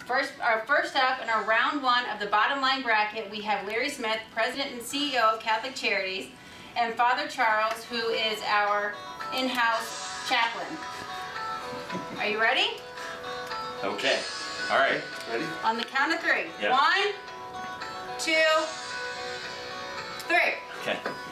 First up in our round one of the bottom line bracket, we have Larry Smith, President and CEO of Catholic Charities, and Father Charles, who is our in-house chaplain. Are you ready? Okay. All right. Ready? On the count of three. Yeah. 1, 2, 3. Okay.